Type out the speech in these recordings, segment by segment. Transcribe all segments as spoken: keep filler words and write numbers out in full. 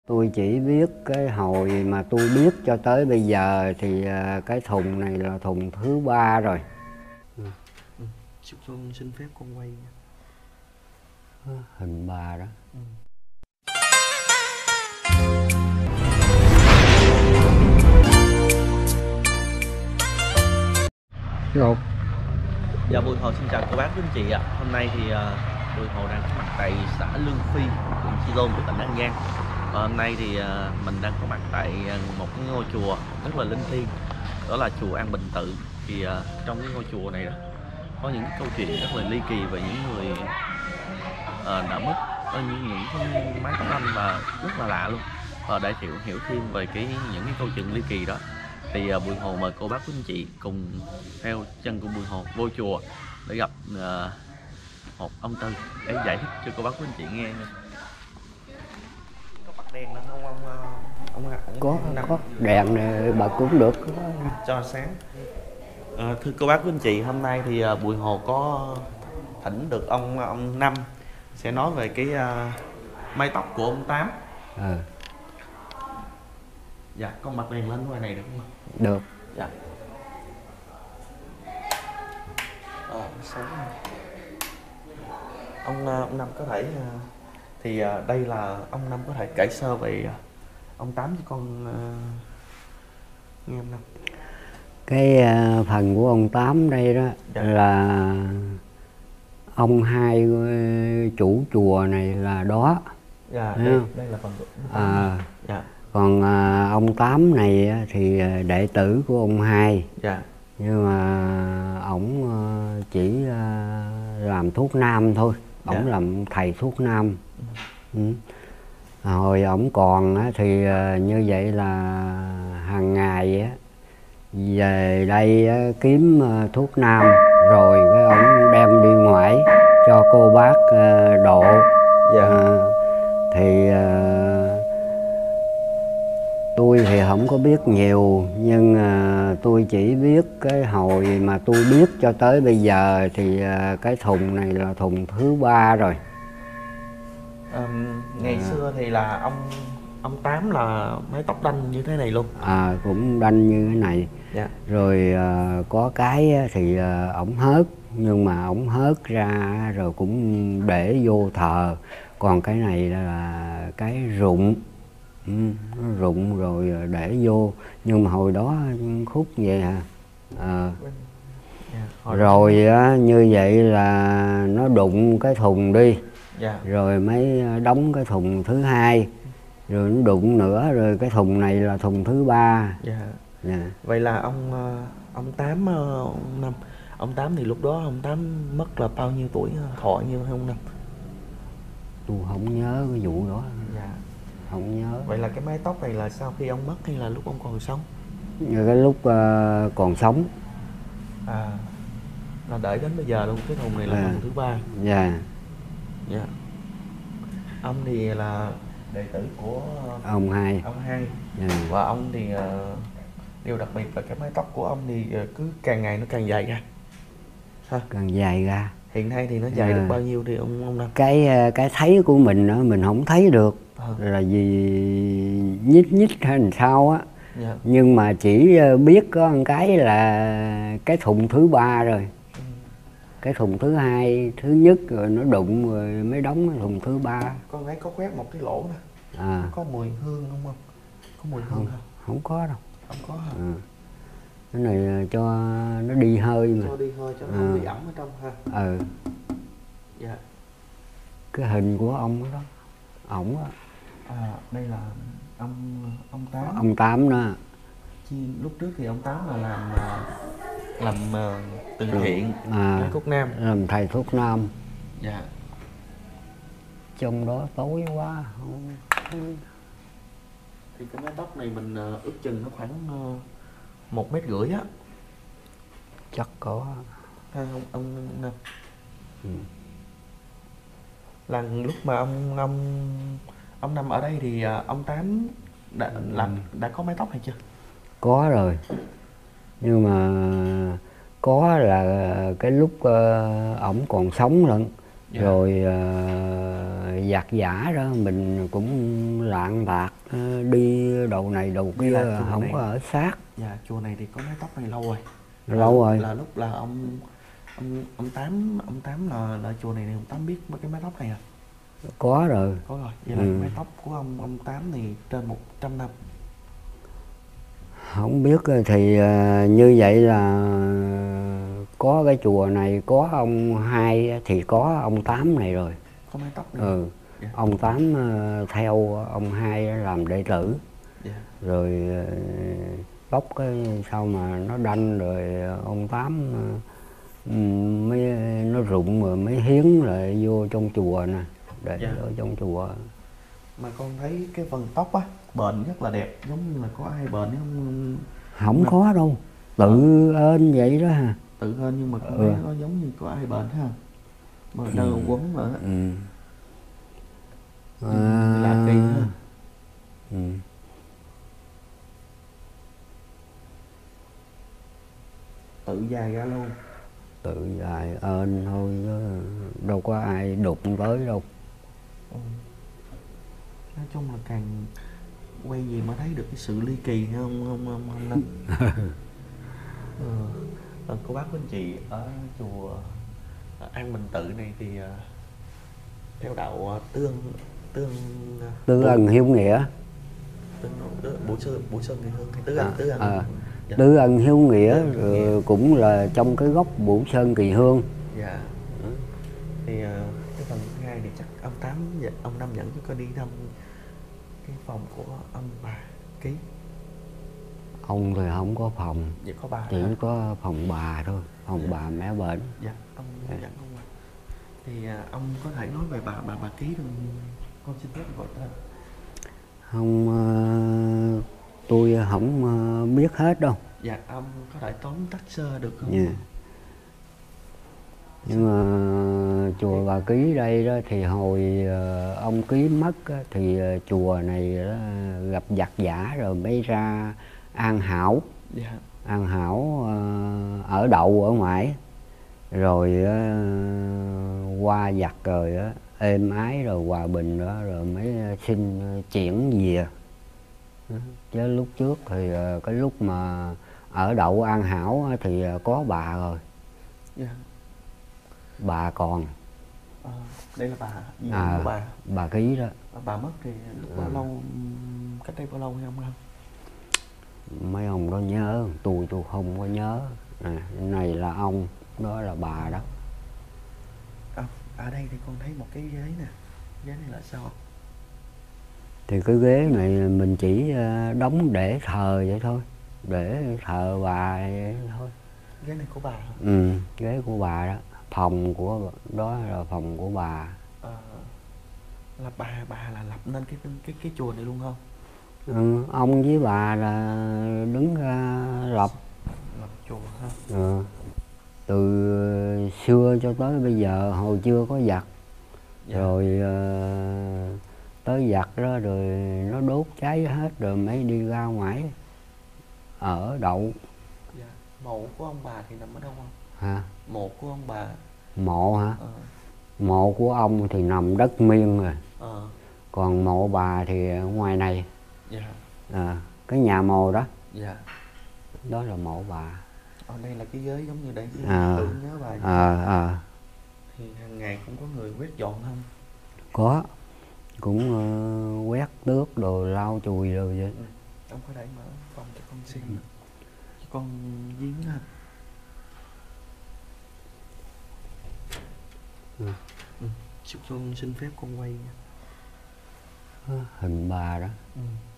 Tôi chỉ biết cái hồi mà tôi biết cho tới bây giờ thì cái thùng này là thùng thứ ba rồi. Ừ. Ừ. Con xin phép con quay nha. Hình bà đó. Ừ. Rồi. Dạ Bùi Hồ xin chào cô bác quý anh chị ạ. À. Hôm nay thì uh, Bùi Hồ đang có mặt tại xã Lương Phi, huyện Chi Lôn của tỉnh An Giang. Và hôm nay thì uh, mình đang có mặt tại uh, một cái ngôi chùa rất là linh thiêng, đó là chùa An Bình Tự. Thì uh, trong cái ngôi chùa này có những câu chuyện rất là ly kỳ về những người uh, đã mất, có những những cái mái tóc anh và rất là lạ luôn. Và để hiểu hiểu thêm về cái những cái câu chuyện ly kỳ đó thì uh, Bùi Hồ mời cô bác quý anh chị cùng theo chân của Bùi Hồ vô chùa để gặp uh, một ông Tư để giải thích cho cô bác quý anh chị nghe nha. Có bật đèn lên không ông? Ông, ông, ông có ông có đèn này bật cũng được cho sáng. À, thưa cô bác quý anh chị, hôm nay thì uh, Bùi Hồ có thỉnh được ông ông Năm sẽ nói về cái uh, mái tóc của ông Tám. À. Dạ, con bật đèn lên ngoài này được không? Được. Dạ. À, sáng. Ông ông Năm có thể thì đây là ông Năm có thể kể sơ về ông Tám cho con uh, nghe ông Năm. Cái uh, phần của ông Tám đây đó. Dạ. Là ông hai chủ chùa này là đó. Dạ, đây, đây là phần của ông Tám. À. Dạ. Còn uh, ông Tám này thì đệ tử của ông hai. Dạ. Nhưng mà ổng uh, chỉ uh, làm thuốc nam thôi. Ổng dạ. Làm thầy thuốc nam. Ừ. Ừ. Hồi ổng còn thì uh, như vậy là hàng ngày á, về đây uh, kiếm uh, thuốc nam rồi cái ổng đem đi ngoại cho cô bác uh, độ. Dạ. Uh, thì uh, tôi thì không có biết nhiều, nhưng uh, tôi chỉ biết cái hồi mà tôi biết cho tới bây giờ thì uh, cái thùng này là thùng thứ ba rồi. Um, ngày à. xưa thì là ông ông Tám là mái tóc đanh như thế này luôn. À, cũng đanh như thế này. Dạ. Rồi uh, có cái thì uh, ổng hớt, nhưng mà ổng hớt ra rồi cũng để vô thờ. Còn cái này là cái rụng. Ừ, nó rụng rồi để vô, nhưng mà hồi đó khúc vậy à. À. Yeah, rồi á, như vậy là nó đụng cái thùng đi. Yeah. Rồi mới đóng cái thùng thứ hai, rồi nó đụng nữa, rồi cái thùng này là thùng thứ ba. Yeah. Yeah. Vậy là ông ông Tám ông Năm, ông Tám thì lúc đó ông Tám mất là bao nhiêu tuổi, thọ như ông Năm? Tôi không nhớ cái vụ đó. Yeah. Không nhớ. Vậy là cái mái tóc này là sau khi ông mất hay là lúc ông còn sống? Như cái lúc uh, còn sống. À, là đợi đến bây giờ luôn. Cái thùng này là à. thùng thứ ba. Dạ. Dạ. Ông thì là đệ tử của ông hai. Ông hai. Dạ. Và ông thì uh, điều đặc biệt là cái mái tóc của ông thì cứ càng ngày nó càng dài ra. Ha? Càng dài ra. Hiện nay thì nó dài à. được bao nhiêu thì ông ông Năm? Cái cái thấy của mình đó, mình không thấy được. À. Là vì nhích nhích hay làm sao á. Dạ. Nhưng mà chỉ biết có một cái là cái thùng thứ ba rồi. Ừ. Cái thùng thứ hai, thứ nhất rồi nó đụng rồi mới đóng cái thùng thứ ba. Con ấy có khoét một cái lỗ nè. À. Có mùi hương không không? Có mùi hương không? Không, không có đâu. Không có hả? À. Cái này cho nó đi hơi mà. Cho đi hơi cho nó không à. bị ẩm ở trong ha. Ừ. Dạ. Cái hình của ông đó, ổng á. À, đây là ông ông Tám. Ông Tám đó. Chi, lúc trước thì ông Tám là làm làm uh, từ thiện, à, thầy thuốc nam. Làm thầy thuốc nam. Dạ. Trong đó tối quá không. Thì cái mái tóc này mình uh, ước chừng nó khoảng uh, một mét rưỡi á. Chắc có. À, ông ông Năm. Ừ. Là lúc mà ông ông ông Năm ở đây thì uh, ông Tám đã làm đã có mái tóc hay chưa? Có rồi, nhưng mà có là cái lúc uh, ổng còn sống lận. Dạ. Rồi uh, giặt giả đó mình cũng lạng bạc đi đầu này đầu kia, không này, có ở sát. Dạ, chùa này thì có mái tóc này lâu rồi. Lâu là, rồi. Là lúc là ông ông ông Tám ông Tám là là chùa này, này ông Tám biết mấy cái mái tóc này à? Có rồi. Có rồi. Vậy là ừ. mái tóc của ông ông Tám thì trên một trăm năm. Không biết thì như vậy là có cái chùa này có ông hai thì có ông Tám này rồi. Có mái tóc này. Ừ. Yeah. Ông Tám theo ông hai làm đệ tử. Yeah. Rồi tóc cái sau mà nó đanh rồi ông Tám mới nó rụng rồi mới hiến lại vô trong chùa nè, để yeah. ở trong chùa. Mà con thấy cái phần tóc á bền rất là đẹp, giống như là có ai bền không? Không có đâu, tự ên vậy đó ha. Tự ên nhưng mà con ừ. thấy nó giống như có ai bền ha. Mà đâu ừ. quấn mà. Ừ. À, là kỳ ha. Ừ. Tự dài ra luôn. Tự dài ên thôi, đâu có ai đụng tới đâu. Ừ. Nói chung là càng quay gì mà thấy được cái sự ly kỳ không không không không Linh. ừ. Cô bác của anh chị ở chùa An Bình Tự này thì theo đạo tương tương Tứ Ân Hiếu Nghĩa. Bửu Sơn Bửu Sơn Kỳ Hương hay Tứ Ân Tứ Ân. À, dạ. Tứ Ân Hiếu Nghĩa ừ, cũng là trong cái gốc Bửu Sơn Kỳ Hương. Dạ. Ừ. Thì cái phần thứ hai thì chắc ông Tám ông Năm dẫn cho con đi thăm cái phòng của ông bà Ký. Ông thì không có phòng. Dạ, có bà chỉ hả? Có phòng bà thôi, phòng dạ. bà mẹ bệnh. Dạ, ông dạ. dẫn không ạ? Thì à, ông có thể nói về bà bà bà Ký được, con xin phép gọi tên. Không, uh, tôi không uh, biết hết đâu. Dạ, ông có thể tóm tắt sơ được không? Yeah. Nhưng mà chùa Bà Ký đây đó thì hồi uh, ông Ký mất á, thì uh, chùa này uh, gặp giặc giả rồi mới ra An Hảo. Yeah. An Hảo uh, ở đậu ở ngoài rồi uh, qua giặc rồi uh, êm ái rồi hòa bình đó rồi mới xin chuyển về. Chứ lúc trước thì uh, cái lúc mà ở đậu An Hảo thì uh, có bà rồi. Yeah. Bà còn. À, đây là bà gì à, của bà bà Ký đó. À, bà mất thì lúc bao à. lâu, cách đây bao lâu hay không không? Mấy ông đó nhớ, tôi tôi không có nhớ. À, này là ông, đó là bà đó. À, ở đây thì con thấy một cái ghế nè, ghế này là sao? Thì cái ghế này mình chỉ đóng để thờ vậy thôi, để thờ bà vậy thôi. Ghế này của bà hả? Ừ, ghế của bà đó. Phòng của đó là phòng của bà. À, là bà bà là lập nên cái cái cái chùa này luôn không? Ừ, ông với bà là đứng ra lập lập chùa ha. Ừ. Từ xưa cho tới bây giờ hồi chưa có giặc. Dạ. Rồi uh, tới giặc đó rồi nó đốt cháy hết rồi mới đi ra ngoài ở đậu. Dạ. Mộ của ông bà thì nằm ở đâu không? Hả? Mộ của ông bà. Mộ hả? Ờ. Mộ của ông thì nằm đất miên rồi. Ờ. Còn mộ bà thì ở ngoài này. Dạ. À, cái nhà mồ đó. Dạ. Đó là mộ bà. Ở đây là cái ghế giống như đây, à, tưởng nhớ bà. À, à. Thì hàng ngày cũng có người quét dọn không? Có. Cũng uh, quét tước đồ lau chùi rồi vậy. Ừ. Ông có để mở phòng cho con xem. Ừ. Cho con giếng ha. Ừ. Ừ. Con xin phép con quay nha. Hình bà đó. Ừ.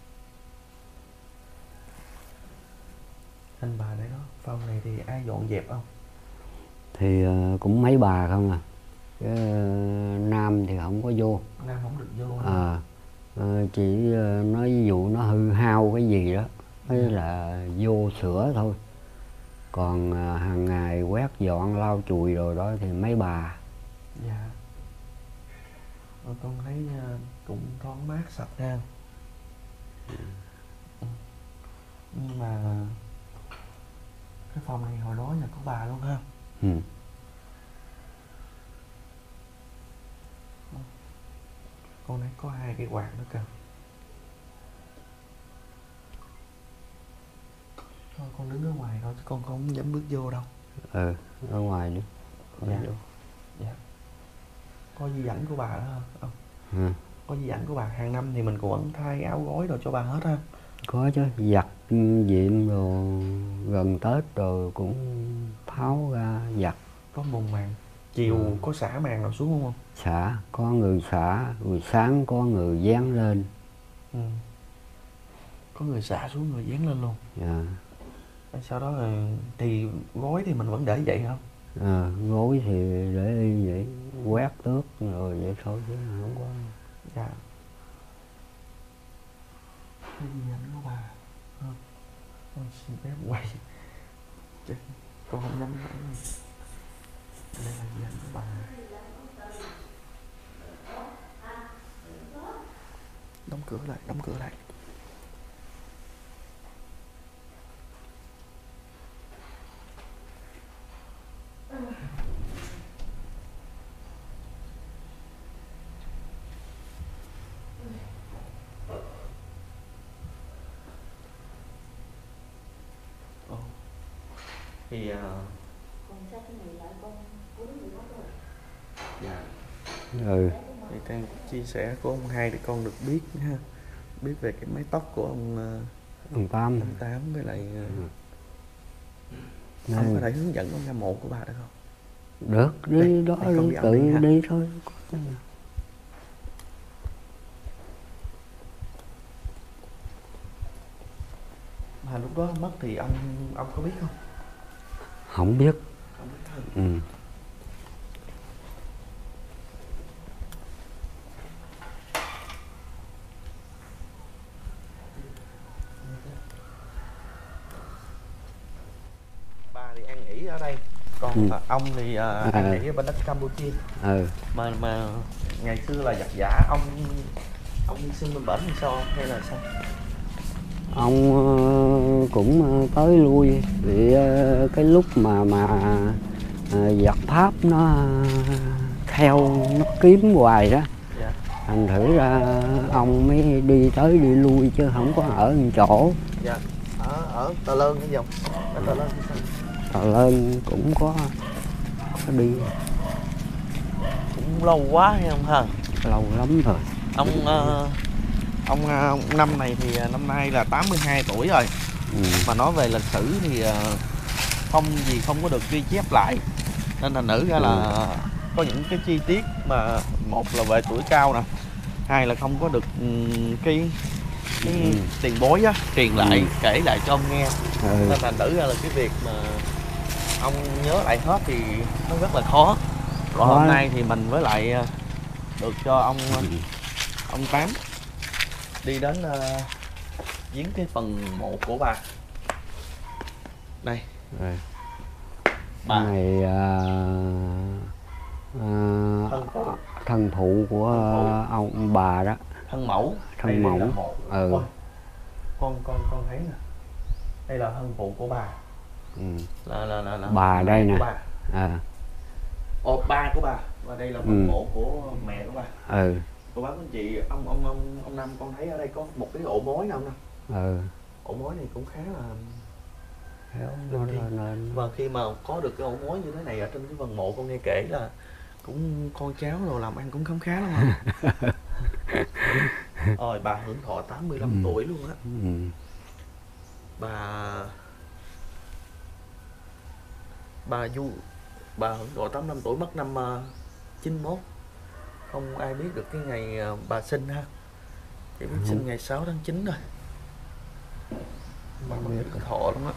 Hình bà đấy đó. Phòng này thì ai dọn dẹp không? Thì uh, cũng mấy bà không à. Cái, uh, nam thì không có vô. Nam không được vô. À, uh, chỉ uh, nói ví dụ nó hư hao cái gì đó mới ừ. là vô sửa thôi. Còn uh, hàng ngày quét dọn lau chùi rồi đó thì mấy bà. Dạ. Rồi con thấy uh, cũng thoáng mát sạch ha. Ừ. Nhưng mà cái phòng này hồi đó nhà có bà luôn ha. Ừ. Con này có hai cái quạt nữa kìa. Thôi con đứng ở ngoài thôi chứ con không dám bước vô đâu. Ừ, ở ngoài nữa. Dạ. Dạ. Có di dẫn của bà đó không? Ừ. Có di dẫn của bà, hàng năm thì mình cũng vẫn thay áo gối rồi cho bà hết ha. Có chứ, giặt diệm rồi gần Tết rồi cũng tháo ra giặt. Có mùng màn. Chiều Ừ. có xả màn nào xuống không? Xả, có người xả, rồi sáng có người dán lên. Ừ. Có người xả xuống người dán lên luôn. Dạ. Sau đó là, thì gối thì mình vẫn để vậy không? À, gối thì để y vậy, quét tước rồi vậy thôi chứ không có. Dạ. Cái gì anh của bà không? Con xin phép quay chứ con không dám nói. Đây là gì anh của bà. Đóng cửa lại, đóng cửa lại. Ồ. Thì uh... dạ. Ừ. Thì Trang chia sẻ của ông hai để con được biết ha, biết về cái mái tóc của ông uh, Ông Tám. ông Tám với lại uh, ừ. ông có thể hướng dẫn con ra mộ của bà được không? Được, đi đây, đó đây, đi, tự đi, đi thôi. Mà lúc đó mất thì ông ông có biết không? Không biết. Không biết thôi. Ừ. Bà thì ăn nghỉ ở đây, còn ừ. ông thì uh, à. ăn nghỉ ở bên đất Campuchia. Ừ. Mà mà ngày xưa là giặc giả, ông ông đi sinh bên bển thì sao hay là sao? Ông uh, cũng uh, tới lui vì uh, cái lúc mà mà uh, giặc Pháp nó uh, theo nó kiếm hoài đó. Dạ. Thành thử ra ông mới đi tới đi lui chứ không có ở một chỗ. Dạ. Ở ở Tà Lơn hay không? Ở Tà Lơn hay sao? Tà Lơn cũng có, có đi. Cũng lâu quá hay không ha? Lâu lắm rồi. Ông uh, ông, uh, ông năm này thì năm nay là tám mươi hai tuổi rồi. Ừ. Mà nói về lịch sử thì uh, không gì không có được ghi chép lại, nên thành nữ ra ừ. là có những cái chi tiết mà một là về tuổi cao nè, hai là không có được um, cái cái ừ. tiền bối á truyền lại ừ. kể lại cho ông nghe. Ừ. Nên thành nữ ra là cái việc mà ông nhớ lại hết thì nó rất là khó. Còn hôm nay thì mình với lại được cho ông ông Tám đi đến uh, viếng cái phần mộ của bà. Đây. Rồi. Bà này uh, uh, thân, phụ. thân phụ của thân phụ. ông bà đó. Thân mẫu. Thân đây, mẫu. Đây là mộ. Ừ. Con, con con con thấy nè. Đây là thân phụ của bà. Ừ. Là, là, là, là bà đây nè. Bà. À. Ồ, ba của bà. Và đây là phần ừ. mộ của mẹ của bà. Ừ. Cô bác anh chị, ông ông ông ông Năm con thấy ở đây có một cái ổ mối nào không? Ừ. Ổ mối này cũng khá là khéo nó nên. Và khi mà có được cái ổ mối như thế này ở trên cái phần mộ, con nghe kể là cũng con cháu rồi làm ăn cũng khấm khá lắm hả? Rồi bà hưởng thọ tám mươi lăm ừ. tuổi luôn á. Ừ. Bà bà du bà hưởng thọ tám mươi lăm tuổi, mất năm uh, chín mốt. Không ai biết được cái ngày uh, bà sinh ha. Chỉ biết ừ. sinh ngày sáu tháng chín thôi. Bà biết thọ lắm á.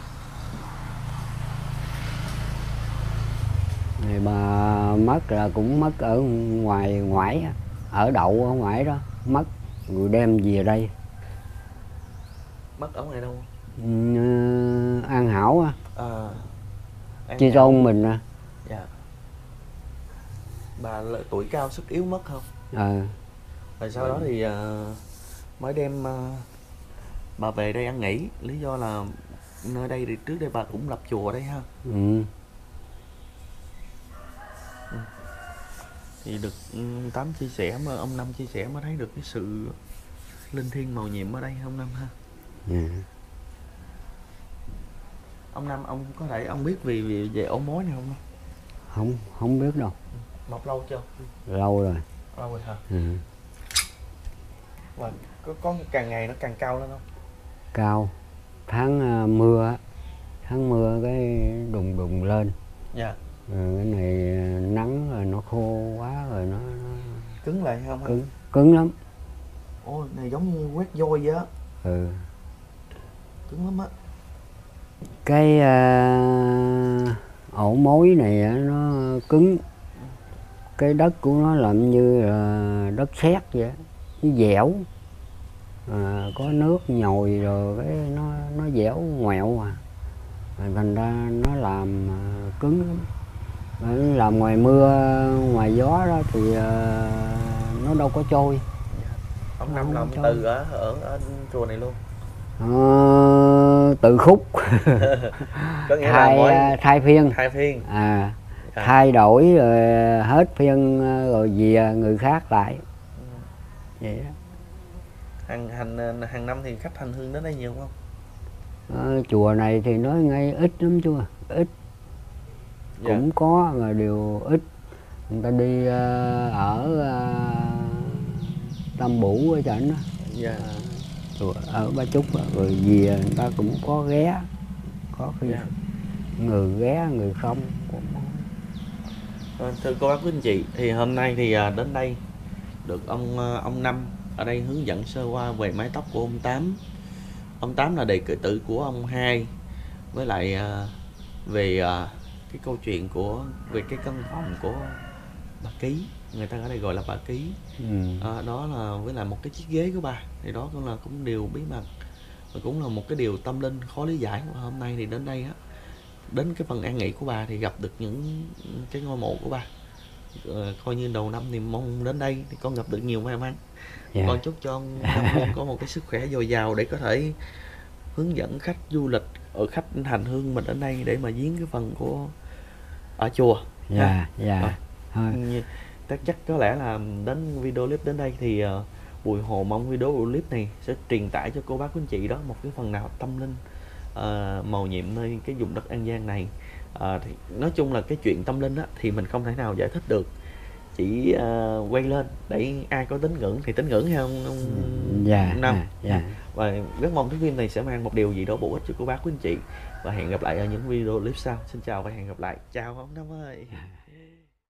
Này bà mất là cũng mất ở ngoài ngoại, ở đậu ở ngoài đó, mất rồi đem về đây. Mất ở ngoài đâu? Ừ, An Hảo á. À, Chi Tôn mình à. Dạ. Bà là tuổi cao sức yếu mất không? À. Rồi sau đó thì uh, mới đem uh, bà về đây ăn nghỉ. Lý do là nơi đây thì trước đây bà cũng lập chùa đây ha. Ừ. Ừ. Thì được ừ, Tám chia sẻ mà ông Năm chia sẻ mới thấy được cái sự linh thiêng màu nhiệm ở đây ông Năm ha. Dạ. Ông Năm, ông có thể ông biết vì, vì về ổ mối này không? Không, không biết đâu. Mọc lâu chưa? Lâu rồi. Lâu rồi hả? Ừ. Và có, có càng ngày nó càng cao lên không? Cao. Tháng uh, mưa á, tháng mưa cái đùng đùng lên. Dạ. Rồi cái này nắng rồi nó khô quá rồi nó, nó Cứng lại không? cứng, cứng lắm. Ồ, này giống như quét vôi vậy á. Ừ. Cứng lắm á. Cái uh, ổ mối này á, nó cứng. Cái đất của nó làm như là đất sét vậy, nó dẻo. À, có nước nhồi rồi cái nó nó dẻo ngoẹo à. Thành ra nó làm uh, cứng lắm. Nó làm ngoài mưa ngoài gió đó thì uh, nó đâu có trôi. Ông Năm là ông từ ở, ở ở chùa này luôn. Ờ, từ khúc. Có nghĩa thay, là mỗi thay phiên thay phiên à, à. thay đổi rồi hết phiên rồi về người khác lại. Ừ. Vậy đó. hàng hàng hàng năm thì khách hành hương đến đây nhiều không? Ờ, chùa này thì nói ngay ít lắm chú à, ít. Dạ. Cũng có mà điều ít. Người ta đi uh, ở uh, Tam Bủ ở trển đó. Dạ. Uh, ở Ba Chúc đó. Rồi về người ta cũng có ghé, có khi dạ. người ghé người không. À, thưa cô bác quý anh chị, thì hôm nay thì uh, đến đây được ông uh, ông Năm ở đây hướng dẫn sơ qua về mái tóc của ông Tám. Ông Tám là đệ tử của ông Hai, với lại uh, về uh, cái câu chuyện của về cái căn phòng của bà Ký, người ta ở đây gọi là bà Ký. Ừ. À, đó là với lại một cái chiếc ghế của bà, thì đó cũng là cũng điều bí mật và cũng là một cái điều tâm linh khó lý giải. Và hôm nay thì đến đây á, đến cái phần an nghỉ của bà thì gặp được những cái ngôi mộ của bà. Ờ, coi như đầu năm thì mong đến đây thì con gặp được nhiều may mắn. Yeah. Con chúc cho ông Năm luôn có một cái sức khỏe dồi dào để có thể hướng dẫn khách du lịch ở khách hành hương mình đến đây để mà viếng cái phần của ở chùa. Dạ, dạ. Chắc chắc có lẽ là đến video clip đến đây thì uh, Bùi Hồ mong video clip này sẽ truyền tải cho cô bác quý anh chị đó một cái phần nào tâm linh uh, màu nhiệm nơi cái vùng đất An Giang này. Uh, thì nói chung là cái chuyện tâm linh á, thì mình không thể nào giải thích được, chỉ uh, quay lên để ai có tín ngưỡng thì tín ngưỡng hay không ông dạ, Năm. dạ. Và rất mong cái phim này sẽ mang một điều gì đó bổ ích cho cô bác quý anh chị, và hẹn gặp lại ở những video clip sau. Xin chào và hẹn gặp lại. Chào ông Năm ơi.